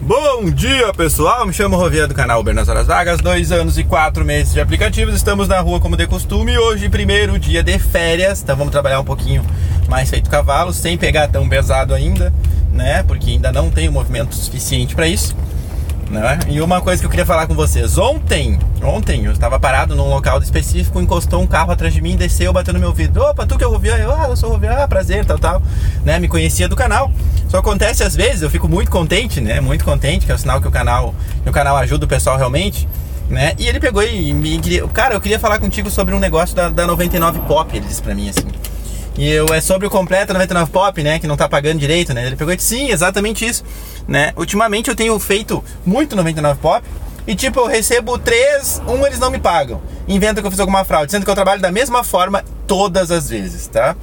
Bom dia, pessoal, me chamo Rovia do canal Uber nas Horas Vagas, 2 anos e 4 meses de aplicativos, estamos na rua como de costume, hoje primeiro dia de férias, então vamos trabalhar um pouquinho mais feito cavalo, sem pegar tão pesado ainda, né, porque ainda não tenho movimento suficiente para isso, né, e uma coisa que eu queria falar com vocês, ontem eu estava parado num local específico, encostou um carro atrás de mim, desceu, bateu no meu vidro, opa, tu que é o Rovia? Eu sou o Rovia, prazer, tal, né, me conhecia do canal. Só acontece às vezes, eu fico muito contente, né? Muito contente, que é o sinal que o canal ajuda o pessoal realmente, né? E ele pegou e me queria... Cara, eu queria falar contigo sobre um negócio da 99 Pop, ele disse pra mim assim. E é sobre o completo 99 Pop, né? Que não tá pagando direito, né? Ele pegou e disse, sim, exatamente isso, né? Ultimamente eu tenho feito muito 99 Pop e tipo, eu recebo 3, eles não me pagam. Inventam que eu fiz alguma fraude, sendo que eu trabalho da mesma forma todas as vezes, tá?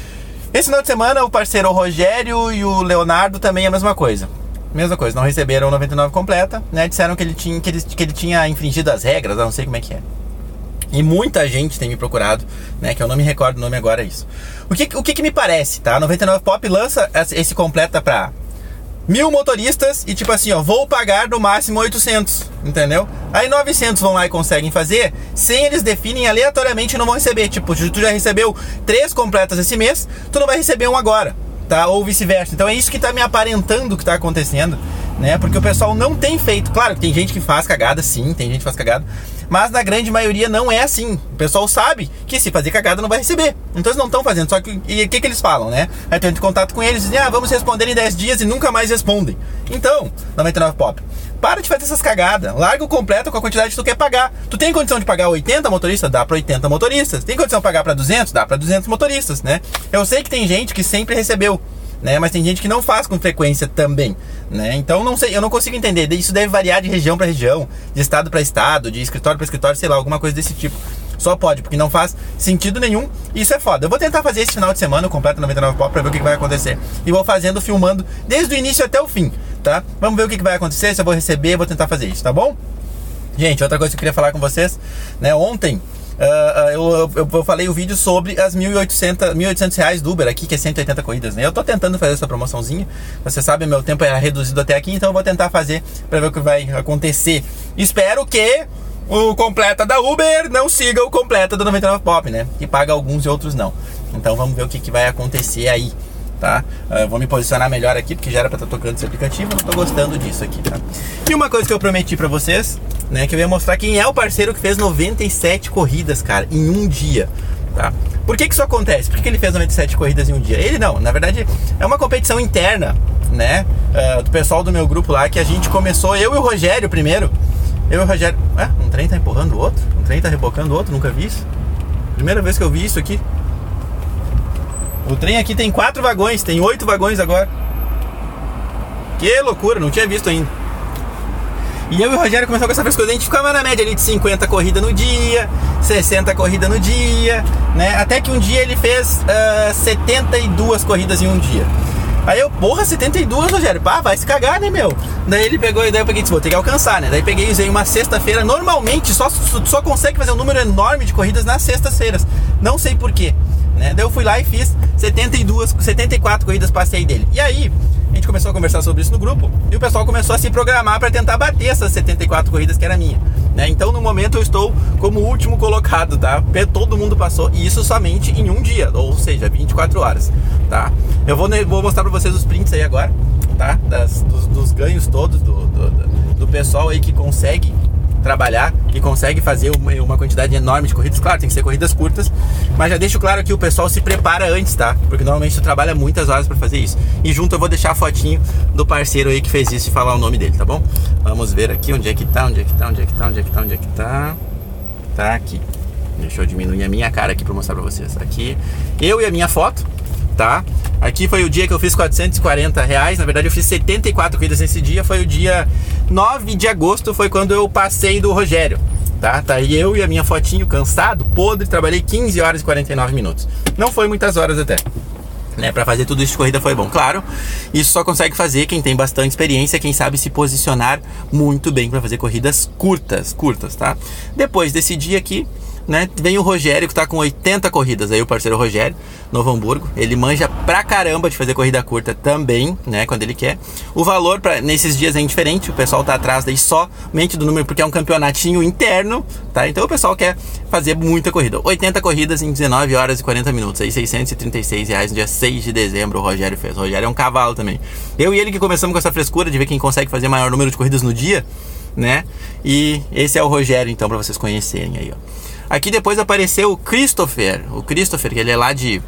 Esse final de semana o parceiro Rogério e o Leonardo também a mesma coisa. Não receberam 99 completa, né? Disseram que ele tinha infringido as regras, eu não sei como é que é. E muita gente tem me procurado, né? Que eu não me recordo o nome agora, é isso. O que me parece, tá? 99 Pop lança esse completa pra 1000 motoristas e tipo assim, ó, vou pagar no máximo 800, entendeu? Aí 900 vão lá e conseguem fazer, 100 eles definem aleatoriamente e não vão receber. Tipo, tu já recebeu 3 completas esse mês, tu não vai receber um agora, tá? Ou vice-versa. Então é isso que tá me aparentando que tá acontecendo, né? Porque o pessoal não tem feito. Claro que tem gente que faz cagada, sim, tem gente que faz cagada, mas na grande maioria não é assim. O pessoal sabe que se fazer cagada não vai receber. Então eles não estão fazendo. Só que, e o que eles falam, né? Aí tu entra em contato com eles e dizem, vamos responder em 10 dias e nunca mais respondem. Então, 99 Pop, para de fazer essas cagadas. Larga o completo com a quantidade que tu quer pagar. Tu tem condição de pagar 80 motoristas? Dá para 80 motoristas. Tem condição de pagar para 200? Dá para 200 motoristas, né? Eu sei que tem gente que sempre recebeu, né? Mas tem gente que não faz com frequência também, né? Então não sei, eu não consigo entender. Isso deve variar de região para região, de estado para estado, de escritório para escritório, sei lá, alguma coisa desse tipo. Só pode, porque não faz sentido nenhum. E isso é foda. Eu vou tentar fazer esse final de semana o completo 99 Pop pra ver o que vai acontecer. E vou fazendo, filmando desde o início até o fim, tá? Vamos ver o que vai acontecer, se eu vou receber, vou tentar fazer isso, tá bom? Gente, outra coisa que eu queria falar com vocês, né? Ontem eu falei o vídeo sobre as 1.800 reais do Uber aqui, que é 180 corridas, né? Eu tô tentando fazer essa promoçãozinha. Você sabe, meu tempo é reduzido até aqui, então eu vou tentar fazer pra ver o que vai acontecer. Espero que o completa da Uber não siga o completa do 99 Pop, né? Que paga alguns e outros não. Então vamos ver o que vai acontecer aí, tá? Eu vou me posicionar melhor aqui, porque já era pra estar tocando esse aplicativo, eu não tô gostando disso aqui, tá? E uma coisa que eu prometi pra vocês, né? Que eu ia mostrar quem é o parceiro que fez 97 corridas, cara, em um dia, tá? Por que isso acontece? Por que ele fez 97 corridas em um dia? Ele não, na verdade é uma competição interna, né? Do pessoal do meu grupo lá, que a gente começou, eu e o Rogério primeiro. Eu e o Rogério... um trem tá empurrando o outro? Um trem tá rebocando o outro? Nunca vi isso. Primeira vez que eu vi isso aqui. O trem aqui tem 4 vagões, tem 8 vagões agora. Que loucura, não tinha visto ainda. E eu e o Rogério começamos com essa frescura. A gente ficava na média ali de 50 corridas no dia, 60 corridas no dia, né? Até que um dia ele fez 72 corridas em um dia. Aí eu, porra, 72, Rogério, pá, vai se cagar, né, meu? Daí ele pegou e daí eu peguei e disse, vou ter que alcançar, né? Daí peguei e usei uma sexta-feira. Normalmente só consegue fazer um número enorme de corridas nas sextas-feiras. Não sei porquê, né? Daí eu fui lá e fiz 74 corridas, passei dele. E aí a gente começou a conversar sobre isso no grupo e o pessoal começou a se programar para tentar bater essas 74 corridas que era minha, né? Então no momento eu estou como último colocado, tá? Todo mundo passou, e isso somente em um dia, ou seja, 24 horas, tá? Eu vou mostrar para vocês os prints aí agora, tá? Dos ganhos todos do pessoal aí que consegue trabalhar, que consegue fazer uma quantidade enorme de corridas. Claro, tem que ser corridas curtas, mas já deixo claro que o pessoal se prepara antes, tá? Porque normalmente tu trabalha muitas horas pra fazer isso. E junto eu vou deixar a fotinho do parceiro aí que fez isso e falar o nome dele, tá bom? Vamos ver aqui onde é que tá, onde é que tá, onde é que tá, onde é que tá, onde é que tá. Tá aqui. Deixa eu diminuir a minha cara aqui pra mostrar pra vocês. Aqui, eu e a minha foto, tá? Aqui foi o dia que eu fiz 440 reais. Na verdade eu fiz 74 corridas nesse dia. Foi o dia 9 de agosto, foi quando eu passei do Rogério, tá? Tá aí eu e a minha fotinho, cansado, podre. Trabalhei 15 horas e 49 minutos. Não foi muitas horas até, né? Pra fazer tudo isso de corrida foi bom. Claro, isso só consegue fazer quem tem bastante experiência, quem sabe se posicionar muito bem pra fazer corridas curtas, tá? Depois desse dia aqui, né, vem o Rogério, que tá com 80 corridas aí, o parceiro Rogério, Novo Hamburgo. Ele manja pra caramba de fazer corrida curta também, né, quando ele quer. O valor nesses dias é indiferente, o pessoal tá atrás daí somente do número, porque é um campeonatinho interno, tá? Então o pessoal quer fazer muita corrida. 80 corridas em 19 horas e 40 minutos, aí R$636 no dia 6 de dezembro o Rogério fez. O Rogério é um cavalo também. Eu e ele que começamos com essa frescura de ver quem consegue fazer maior número de corridas no dia, né? E esse é o Rogério, então, pra vocês conhecerem aí, ó. Aqui depois apareceu o Christopher, que ele é lá de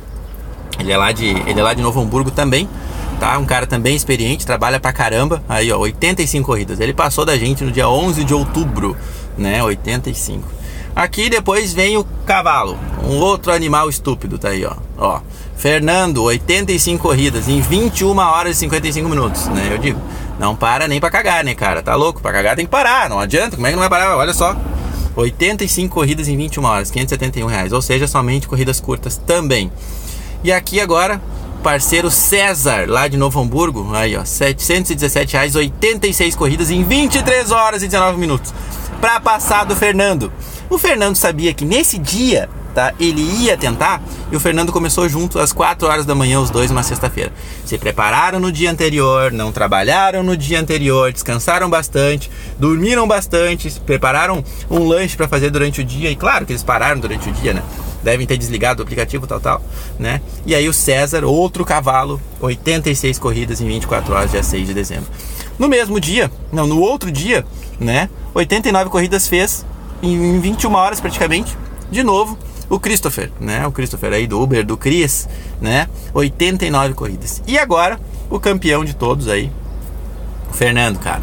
Novo Hamburgo também, tá? Um cara também experiente, trabalha pra caramba. Aí, ó, 85 corridas. Ele passou da gente no dia 11 de outubro, né? 85. Aqui depois vem o cavalo, um outro animal estúpido, tá aí, ó. Ó, Fernando, 85 corridas em 21 horas e 55 minutos, né? Eu digo, não para nem pra cagar, né, cara? Tá louco? Pra cagar tem que parar, não adianta. Como é que não vai parar? Olha só. 85 corridas em 21 horas, R$571, ou seja, somente corridas curtas também. E aqui agora, parceiro César, lá de Novo Hamburgo, aí ó, R$717, 86 corridas em 23 horas e 19 minutos. Pra passar do Fernando. O Fernando sabia que nesse dia, tá, ele ia tentar, e o Fernando começou junto às 4 horas da manhã, os dois, numa sexta-feira. Se prepararam no dia anterior, não trabalharam no dia anterior, descansaram bastante, dormiram bastante, prepararam um lanche para fazer durante o dia, e claro que eles pararam durante o dia, né? Devem ter desligado o aplicativo, tal, né? E aí o César, outro cavalo, 86 corridas em 24 horas, dia 6 de dezembro. No mesmo dia, não, no outro dia, né? 89 corridas fez em 21 horas praticamente, de novo, o Christopher, né? O Christopher aí do Uber, do Cris, né? 89 corridas. E agora, o campeão de todos aí, o Fernando, cara.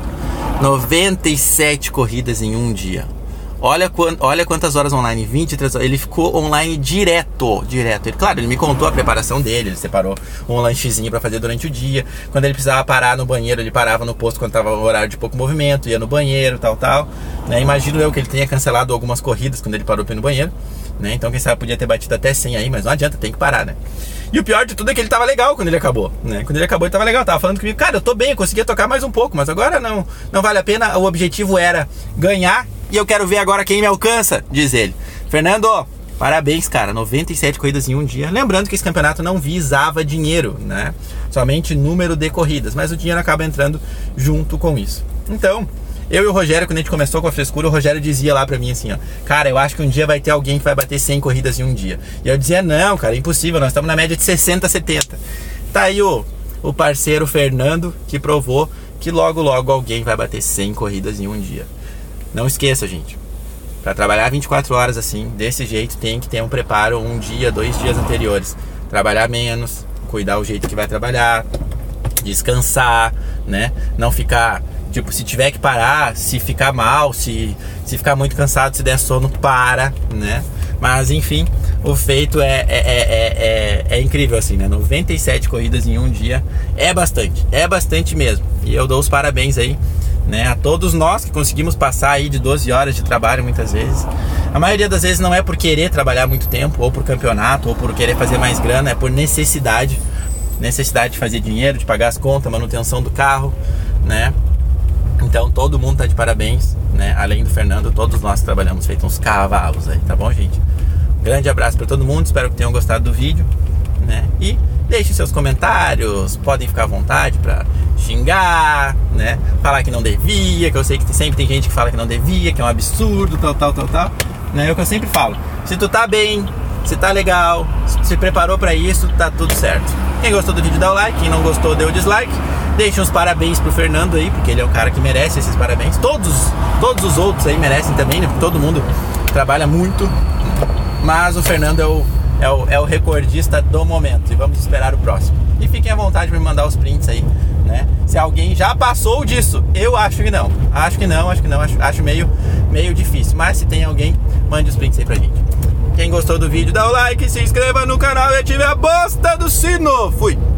97 corridas em um dia. Olha quantas horas online, 23 horas. Ele ficou online direto. Ele me contou a preparação dele. Ele separou um lanchezinho pra fazer durante o dia. Quando ele precisava parar no banheiro, ele parava no posto quando tava no horário de pouco movimento, ia no banheiro, tal, né? Imagino eu que ele tenha cancelado algumas corridas quando ele parou pra ir no banheiro, né? Então quem sabe podia ter batido até 100 aí, mas não adianta, tem que parar, né? E o pior de tudo é que ele tava legal quando ele acabou, né? Quando ele acabou ele tava legal, tava falando comigo, cara, eu tô bem, eu conseguia tocar mais um pouco, mas agora não vale a pena. O objetivo era ganhar e eu quero ver agora quem me alcança, diz ele. Fernando, parabéns, cara, 97 corridas em um dia. Lembrando que esse campeonato não visava dinheiro, né? Somente número de corridas, mas o dinheiro acaba entrando junto com isso. Então, eu e o Rogério, quando a gente começou com a frescura, o Rogério dizia lá pra mim assim, ó, cara, eu acho que um dia vai ter alguém que vai bater 100 corridas em um dia. E eu dizia, não, cara, é impossível, nós estamos na média de 60, 70. Tá aí o parceiro Fernando, que provou que logo, logo alguém vai bater 100 corridas em um dia. Não esqueça, gente, pra trabalhar 24 horas assim, desse jeito, tem que ter um preparo um dia, 2 dias anteriores. Trabalhar menos, cuidar o jeito que vai trabalhar, descansar, né? Não ficar... Tipo, se tiver que parar, se ficar mal, se ficar muito cansado, se der sono, para, né? Mas, enfim, o feito é incrível, assim, né? 97 corridas em um dia é bastante mesmo. E eu dou os parabéns aí, né, a todos nós que conseguimos passar aí de 12 horas de trabalho muitas vezes. A maioria das vezes não é por querer trabalhar muito tempo, ou por campeonato, ou por querer fazer mais grana, é por necessidade de fazer dinheiro, de pagar as contas, manutenção do carro, né? Então todo mundo tá de parabéns, né? Além do Fernando, todos nós trabalhamos feito uns cavalos aí, tá bom, gente? Um grande abraço para todo mundo, espero que tenham gostado do vídeo, né? E deixem seus comentários, podem ficar à vontade para xingar, né? Falar que não devia, que eu sei que sempre tem gente que fala que não devia, que é um absurdo, tal, né? É o que eu sempre falo. Se tu tá bem, se tá legal, se preparou para isso, tá tudo certo. Quem gostou do vídeo dá o like, quem não gostou dê o dislike. Deixem os parabéns pro Fernando aí, porque ele é um cara que merece esses parabéns. Todos os outros aí merecem também, né? Porque todo mundo trabalha muito. Mas o Fernando é o recordista do momento. E vamos esperar o próximo. E fiquem à vontade para me mandar os prints aí, né? Se alguém já passou disso, eu acho que não. Acho meio difícil. Mas se tem alguém, mande os prints aí pra gente. Quem gostou do vídeo, dá o like, se inscreva no canal e ative a bosta do sino. Fui!